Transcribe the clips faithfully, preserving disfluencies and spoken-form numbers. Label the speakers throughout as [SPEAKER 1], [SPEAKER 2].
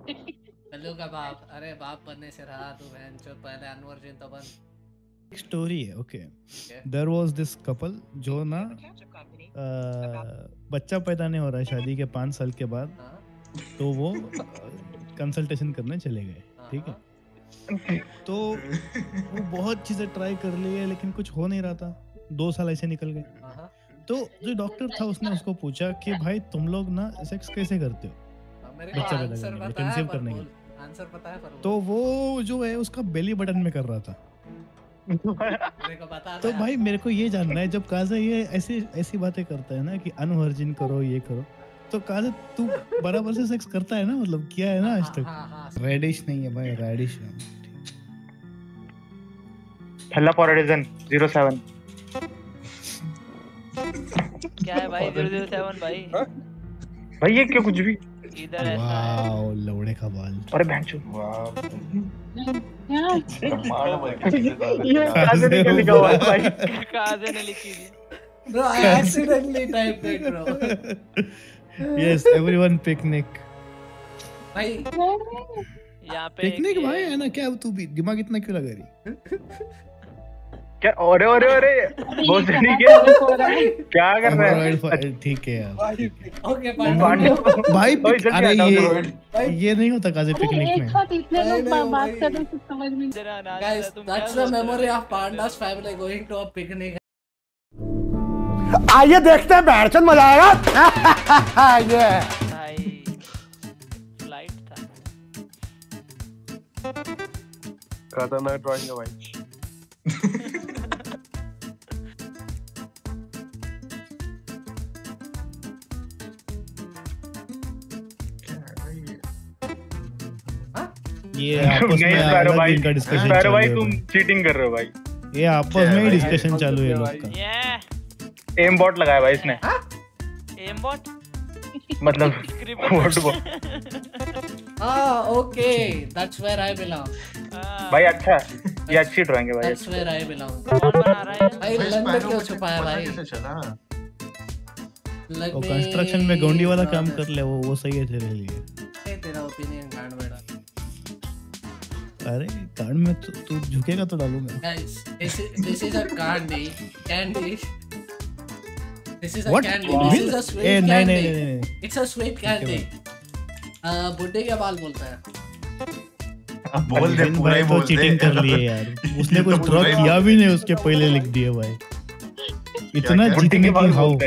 [SPEAKER 1] कल्लू का बाप, अरे बाप बनने से रहा तू बहन जो पहले अनवर्जिन तो बन।
[SPEAKER 2] स्टोरी है okay. There was this couple जो ना बच्चा पैदा नहीं हो रहा है शादी के पाँच साल के बाद, तो वो कंसल्टेशन करने चले गए, ठीक है। तो वो बहुत चीजें ट्राई कर ली है लेकिन कुछ हो नहीं रहा था, दो साल ऐसे निकल गए। तो जो डॉक्टर था उसने उसको पूछा कि भाई तुम लोग ना सेक्स कैसे करते हो बच्चा पैदा करने के लिए, कंसीव करने के लिए?
[SPEAKER 1] आंसर पता है पर
[SPEAKER 2] तो वो जो है उसका बेली बटन में कर रहा था।
[SPEAKER 1] मेरे को पता
[SPEAKER 2] तो भाई मेरे को ये जानना है, जब काजा ये ऐसी ऐसी बातें करता है ना कि अनवर्जिन करो ये करो, तो काजा तू बराबर से सेक्स करता है ना, मतलब किया है ना आज तक? रेडिश नहीं है भाई, रेडिश है।
[SPEAKER 3] हल्ला पॉराडिजन ज़ीरो सेवन
[SPEAKER 4] क्या है भाई ज़ीरो ज़ीरो सेवन भाई?
[SPEAKER 3] भाई ये क्यों कुछ भी
[SPEAKER 4] इधर ऐसा है।
[SPEAKER 2] वाओ लौड़े का बाल।
[SPEAKER 3] अरे बहनचोद
[SPEAKER 5] वाह
[SPEAKER 3] ये काजे ने क्या लिखा हुआ है भाई?
[SPEAKER 4] काजे ने लिखी थी।
[SPEAKER 1] Bro, I accidentally typed it, bro.
[SPEAKER 2] Yes, everyone picnic.
[SPEAKER 1] भाई
[SPEAKER 4] यहाँ पे
[SPEAKER 2] पिकनिक भाई है ना, क्या तू भी दिमाग इतना क्यों लगा रही?
[SPEAKER 3] क्या अरे अरे अरे बहुत सही है, क्या कर रहा है?
[SPEAKER 2] ठीक है यार,
[SPEAKER 1] ओके
[SPEAKER 2] भाई अरे ये ये नहीं होता काजे पिकनिक में।
[SPEAKER 6] एक साथ इतने लोग बात कर रहे हैं समझ में।
[SPEAKER 1] Guys, that's the memory of Panda's family going to a picnic.
[SPEAKER 7] आइए देखते हैं बैठचंद मजा आएगा। ये
[SPEAKER 4] भाई फ्लाइट था।
[SPEAKER 5] खतरनाक ड्राइंग है भाई।
[SPEAKER 2] ये आपस में अलग इनका डिस्कशन चालू
[SPEAKER 3] भाई,
[SPEAKER 2] है।
[SPEAKER 3] तुम चीटिंग कर रहे हो भाई।
[SPEAKER 2] ये आपस में ही डिस्कशन चालू है लोग का।
[SPEAKER 4] ये
[SPEAKER 3] एम बॉट लगाया भाई इसने।
[SPEAKER 4] एम बॉट
[SPEAKER 3] मतलब what bot?
[SPEAKER 1] Ah, okay, that's where I belong.
[SPEAKER 3] भाई अच्छा ये अच्छी ड्राइंग है भाई।
[SPEAKER 1] That's where I belong.
[SPEAKER 4] कौन बना रहा है?
[SPEAKER 1] भाई लंदन क्यों छुपाया भाई?
[SPEAKER 5] कैसे चला?
[SPEAKER 2] वो कंस्ट्रक्शन में गोंडी वाला काम कर ले, वो वो सही है तेरे लिए।
[SPEAKER 1] तेरा ओपिनियन कांड बेटा।
[SPEAKER 2] अरे कार्ड में तू तू झुकेगा तो डालूंगा।
[SPEAKER 1] Guys, this is this is a candy. Candy. This is a
[SPEAKER 2] What?
[SPEAKER 1] candy. This is a sweet
[SPEAKER 2] A
[SPEAKER 1] candy.
[SPEAKER 2] नहीं नहीं नहीं नहीं।
[SPEAKER 1] It's a sweet candy. आ बुड्ढे के बाल बोलता है।
[SPEAKER 5] अब बोल दे, पूरा ही
[SPEAKER 2] तो
[SPEAKER 5] बोल दे।
[SPEAKER 2] चीटिंग कर लिए यार, उसने कुछ ड्रॉ किया भी नहीं, उसके पहले लिख दिए भाई। इतना जीतने की हाउ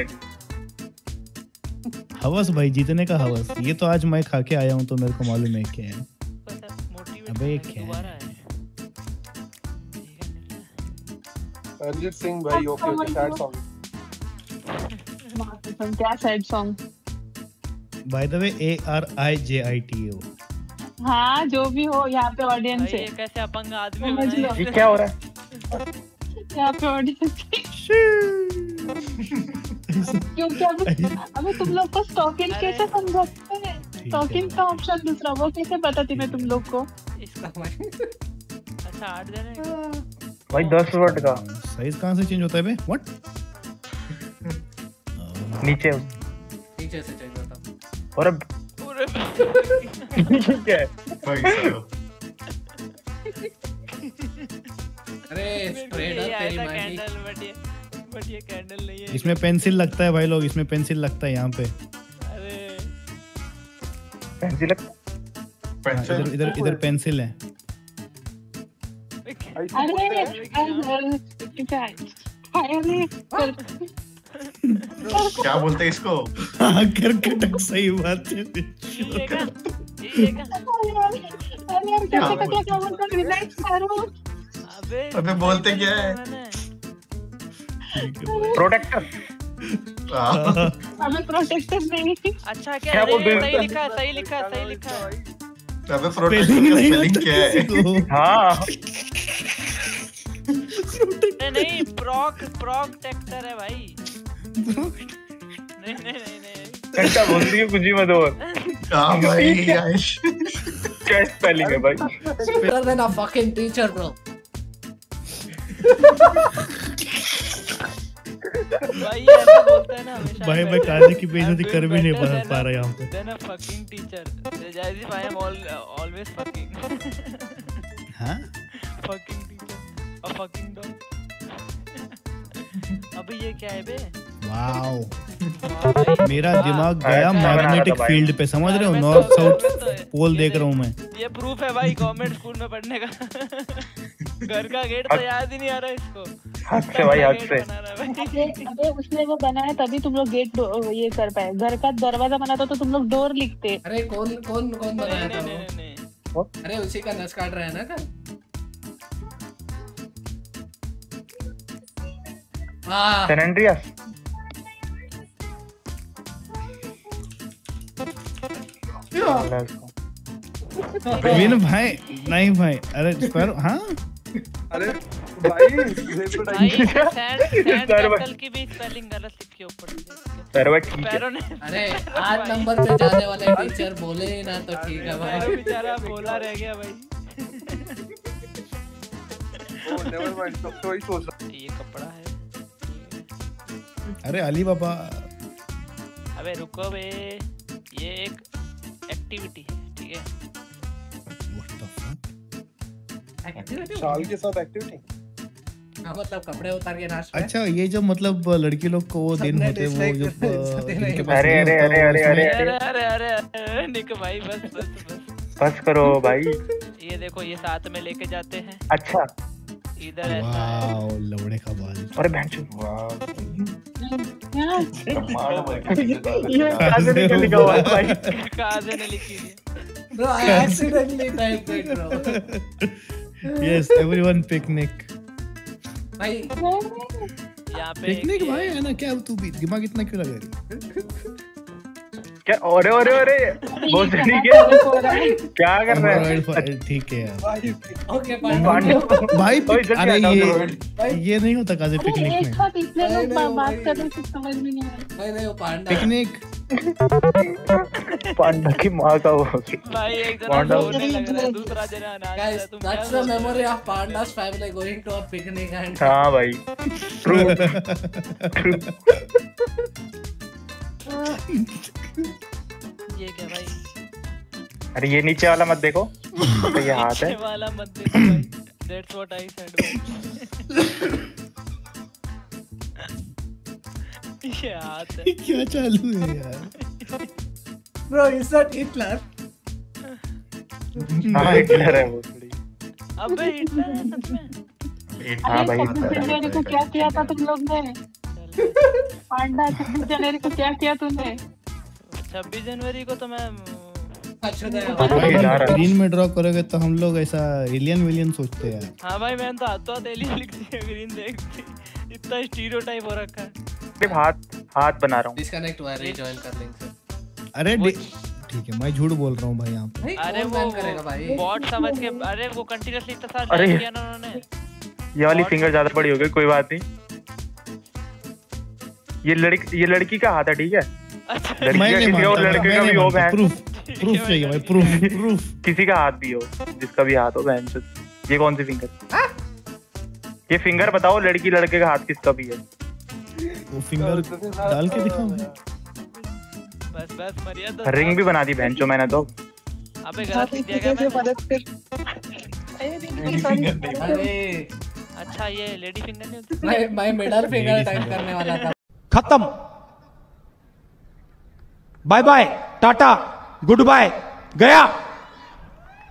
[SPEAKER 2] हवस भाई, जीतने का हवस। ये तो आज मैं खा के आया हूँ तो मेरे को मालूम है क्या है। अबे क्या है?
[SPEAKER 5] अरिजीत सिंह भाई, ओके ओके, सैड सॉन्ग।
[SPEAKER 6] क्या sad song?
[SPEAKER 2] By the way A R I J I T O.
[SPEAKER 6] हाँ जो भी हो, यहाँ पे ऑडियंस है।
[SPEAKER 4] ये कैसे अपंग आदमी
[SPEAKER 6] समझ लो।
[SPEAKER 4] बनाए?
[SPEAKER 3] ये क्या हो रहा है?
[SPEAKER 6] यहाँ पे ऑडियंस क्योंकि अभी अभी तुम लोग को स्टॉकिंग कैसे समझाते हैं? स्टॉकिंग का ऑप्शन दूसरा, वो कैसे पता थी मैं तुम लोग को?
[SPEAKER 4] अच्छा आठ देने
[SPEAKER 3] भाई दस वर्ड का
[SPEAKER 2] साइज कहाँ से चेंज होता है बे? व्हाट?
[SPEAKER 3] नीचे
[SPEAKER 1] नीचे से चेंज होता।
[SPEAKER 3] और अब क्या है
[SPEAKER 5] भाई साहब,
[SPEAKER 1] अरे स्ट्रेट अप तेरी माँ की।
[SPEAKER 4] कैंडल, बट ये बट ये कैंडल नहीं है।
[SPEAKER 2] इसमें पेंसिल लगता है भाई लोग, इसमें पेंसिल लगता है यहाँ पे।
[SPEAKER 4] अरे
[SPEAKER 3] पेंसिल
[SPEAKER 2] इधर इधर इधर पेंसिल है।
[SPEAKER 6] अरे अरे
[SPEAKER 5] क्या बोलते हैं इसको?
[SPEAKER 2] हाँ करके टक, सही बात है।
[SPEAKER 4] ये अबे
[SPEAKER 5] अबे बोलते क्या है?
[SPEAKER 3] प्रोटेक्टर।
[SPEAKER 6] हमें प्रोटेक्टर नहीं।
[SPEAKER 4] अच्छा क्या है? सही लिखा है, सही लिखा है, सही लिखा है।
[SPEAKER 5] अबे प्रोटेक्टर का स्पेलिंग क्या है?
[SPEAKER 3] हाँ
[SPEAKER 4] नहीं नहीं, प्रॉक प्रोटेक्टर है भाई। नहीं नहीं नहीं नहीं
[SPEAKER 3] घंटा बोल दिए कुछ ही मत और।
[SPEAKER 5] हाँ भाई आयुष,
[SPEAKER 3] क्या स्पेलिंग है भाई?
[SPEAKER 1] Better than a fucking teacher, bro.
[SPEAKER 4] भाई ये ऐसा बोलता है ना हमेशा।
[SPEAKER 2] भाई मैं काजी की बेइज्जती कर भी नहीं पा पा रहा यहाँ पे।
[SPEAKER 4] Then a fucking teacher. As if I am all always fucking.
[SPEAKER 2] हाँ?
[SPEAKER 4] Fucking teacher. A fucking dog. अबे ये क्या है बे?
[SPEAKER 2] वाओ। मेरा दिमाग गया मैग्नेटिक फील्ड पे, समझ रहे हो? नॉर्थ साउथ पोल देख रहा हूँ मैं।
[SPEAKER 4] ये प्रूफ है भाई गवर्नमेंट स्कूल में पढ़ने का। घर का गेट तो याद ही नहीं आ रहा इसको।
[SPEAKER 3] हाथ से भाई, हाथ से।
[SPEAKER 6] अबे अबे उसने वो बनाया तभी तुम लोग गेट ये कर पाए। घर का दरवाजा बनाता तो तुम लोग डोर लिखते।
[SPEAKER 1] अरे कौन कौन कौन बनाया था
[SPEAKER 4] नहीं
[SPEAKER 1] वो?
[SPEAKER 4] नहीं नहीं।
[SPEAKER 1] अरे उसी का नस काट रहा है ना कल। हाँ
[SPEAKER 3] सैन एंड्रियास।
[SPEAKER 2] विन भाई नहीं भाई, अरे स्पैरो। हाँ
[SPEAKER 5] अरे भाई देखो
[SPEAKER 4] भाई
[SPEAKER 5] टाइम
[SPEAKER 4] सैंड सैंड कैपिटल की भी स्पेलिंग गलत लिखी है ऊपर से।
[SPEAKER 3] सर्वर ठीक है।
[SPEAKER 4] पैरों ने
[SPEAKER 1] अरे आठ नंबर पे जाने वाले टीचर बोले ही ना तो ठीक है
[SPEAKER 4] पैरों
[SPEAKER 1] भाई।
[SPEAKER 4] बेचारा बोला रह गया भाई।
[SPEAKER 5] ओ नेवर माइंड, तो तो वही सोच रहा।
[SPEAKER 4] ये कपड़ा है।
[SPEAKER 2] अरे अली बाबा।
[SPEAKER 4] अबे रुको बे, ये एक एक्टिविटी है, ठीक है?
[SPEAKER 5] शाल के साथ एक्टिविटी।
[SPEAKER 1] हाँ मतलब कपड़े उतार के नाच रहे हैं।
[SPEAKER 2] अच्छा ये जो मतलब लड़की लोग को वो दिन
[SPEAKER 1] सबने
[SPEAKER 2] होते हैं वो
[SPEAKER 1] dislike
[SPEAKER 2] जो
[SPEAKER 1] कर दिया, सबने
[SPEAKER 2] जिनके
[SPEAKER 1] नहीं।
[SPEAKER 2] पास
[SPEAKER 3] अरे,
[SPEAKER 2] नहीं
[SPEAKER 3] अरे,
[SPEAKER 2] होता,
[SPEAKER 3] अरे,
[SPEAKER 2] वो
[SPEAKER 3] अरे,
[SPEAKER 2] उसमें-
[SPEAKER 3] अरे।
[SPEAKER 4] अरे अरे अरे अरे निक भाई बस बस बस।
[SPEAKER 3] बस करो भाई।
[SPEAKER 4] ये देखो ये साथ में लेके जाते हैं।
[SPEAKER 3] अच्छा।
[SPEAKER 4] इधर ऐसा है।
[SPEAKER 2] वाओ लवड़े का बाल।
[SPEAKER 3] अरे भैंचो।
[SPEAKER 2] कहाँ से निकल
[SPEAKER 3] हुआ है भाई?
[SPEAKER 4] कहाँ से ने लिखी है?
[SPEAKER 1] Bro, I accidentally typed it, bro.
[SPEAKER 2] Yes, everyone picnic.
[SPEAKER 1] भाई
[SPEAKER 4] यहाँ पे
[SPEAKER 2] पिकनिक
[SPEAKER 4] एक-
[SPEAKER 2] भाई है ना, क्या तू भी दिमाग इतना क्यों लगा रही?
[SPEAKER 3] क्या? अरे अरे अरे बहुत ठीक है। क्या कर रहा है?
[SPEAKER 2] ठीक है यार।
[SPEAKER 5] भाई
[SPEAKER 1] ओके
[SPEAKER 3] पांडव।
[SPEAKER 2] भाई
[SPEAKER 3] ओए,
[SPEAKER 2] पिक-
[SPEAKER 3] जल्दी
[SPEAKER 2] अरे
[SPEAKER 3] हटाओ
[SPEAKER 2] ये
[SPEAKER 3] तो।
[SPEAKER 2] ये नहीं होता काजे
[SPEAKER 6] अरे
[SPEAKER 2] पिकनिक
[SPEAKER 6] एक
[SPEAKER 2] में।
[SPEAKER 6] साथ इतने
[SPEAKER 1] नहीं,
[SPEAKER 6] लोग
[SPEAKER 1] नहीं,
[SPEAKER 6] बा- बात
[SPEAKER 1] भाई।
[SPEAKER 6] कर रहे थे, समझ में नहीं आ रहा।
[SPEAKER 1] नहीं नहीं वो पांडा
[SPEAKER 2] पिकनिक
[SPEAKER 3] पांडा की माँ का वो।
[SPEAKER 4] भाई एक जना
[SPEAKER 3] पांडव।
[SPEAKER 4] सोने लग रहा है, दूसरा जना नाच रहा है।
[SPEAKER 1] Guys,
[SPEAKER 4] तुम
[SPEAKER 1] that's
[SPEAKER 4] क्या
[SPEAKER 1] the
[SPEAKER 4] सोच रहे हो?
[SPEAKER 1] memory of Panda's family going to a picnic and
[SPEAKER 3] हाँ भाई। ट्रू। ट्रू।
[SPEAKER 4] ये क्या भाई?
[SPEAKER 3] अरे ये नीचे वाला मत देखो, तो ये हाथ है।
[SPEAKER 4] नीचे वाला मत देखो भाई। That's what I said भाई। ये हाथ है।
[SPEAKER 2] क्या चालू है यार?
[SPEAKER 1] bro, is that Hitler?
[SPEAKER 3] हाँ हिटलर है वो थोड़ी।
[SPEAKER 4] अबे हिटलर है सच में?
[SPEAKER 3] हाँ
[SPEAKER 6] अरे
[SPEAKER 3] भाई
[SPEAKER 6] छब्बीस
[SPEAKER 3] हिटलर
[SPEAKER 6] जनवरी
[SPEAKER 3] है।
[SPEAKER 6] को क्या किया था तुम लोग ने? पांडा छब्बीस जनवरी को क्या किया तूने?
[SPEAKER 4] छब्बीस जनवरी को तो मैं
[SPEAKER 1] अच्छा दया
[SPEAKER 2] भाई
[SPEAKER 3] भाई जा
[SPEAKER 2] हम
[SPEAKER 3] रहा है।
[SPEAKER 2] ग्रीन में ड्रॉ करोगे तो हम लोग ऐसा एलियन विलियन सोचते हैं यार।
[SPEAKER 4] हाँ भाई मैंने तो हाथों हाथ एलियन लिख दिया ग्रीन देख के। इतना स्टीरियोटाइप हो रखा है।
[SPEAKER 3] सिर्फ हाथ हाथ बना रहा हूँ।
[SPEAKER 1] डिस्कनेक्ट हुआ रिजॉइन कर लिंक से।
[SPEAKER 2] अरे डि- ठीक है मैं झूठ बोल रहा हूँ भाई यहाँ पे।
[SPEAKER 1] भाई
[SPEAKER 4] अरे
[SPEAKER 1] कौन
[SPEAKER 4] वो
[SPEAKER 1] बैन करेगा भाई?
[SPEAKER 4] बॉट समझ के अरे वो कंटिन्यूअसली इतना सारा
[SPEAKER 3] अरे।
[SPEAKER 4] टाइप किया ना उन्होंने।
[SPEAKER 3] ये वाली फिंगर ज्यादा बड़ी हो गई, कोई बात नहीं। ये लड़की ये लड़की का हाथ है, ठीक है?
[SPEAKER 4] अच्छा
[SPEAKER 3] लड़की
[SPEAKER 2] मैं
[SPEAKER 3] का
[SPEAKER 2] नहीं
[SPEAKER 3] किसी और
[SPEAKER 2] मानता,
[SPEAKER 3] लड़के
[SPEAKER 2] मैं
[SPEAKER 3] का
[SPEAKER 2] नहीं
[SPEAKER 3] भी हो
[SPEAKER 2] मानता।
[SPEAKER 3] बहन।
[SPEAKER 2] प्रूफ प्रूफ चाहिए भाई, प्रूफ प्रूफ।
[SPEAKER 3] किसी का हाथ भी हो, जिसका भी हाथ हो बहन से। ये कौन सी फिंगर? ये फिंगर बताओ, लड़की लड़के का हाथ किसका भी है?
[SPEAKER 2] वो फिंगर डाल के दिखाओ भाई।
[SPEAKER 4] बस बस मर्यादा।
[SPEAKER 3] रिंग भी बना दी बहन चो मैंने तो।
[SPEAKER 4] अबे गलत लिख दिया क्या मैंने?
[SPEAKER 1] अरे
[SPEAKER 4] अच्छा ये लेडी फिंगर नहीं होती?
[SPEAKER 1] मैं मैं मिडल फिंगर टाइप करने वाला था।
[SPEAKER 7] खत्म। बाय बाय टाटा गुड बाय गया।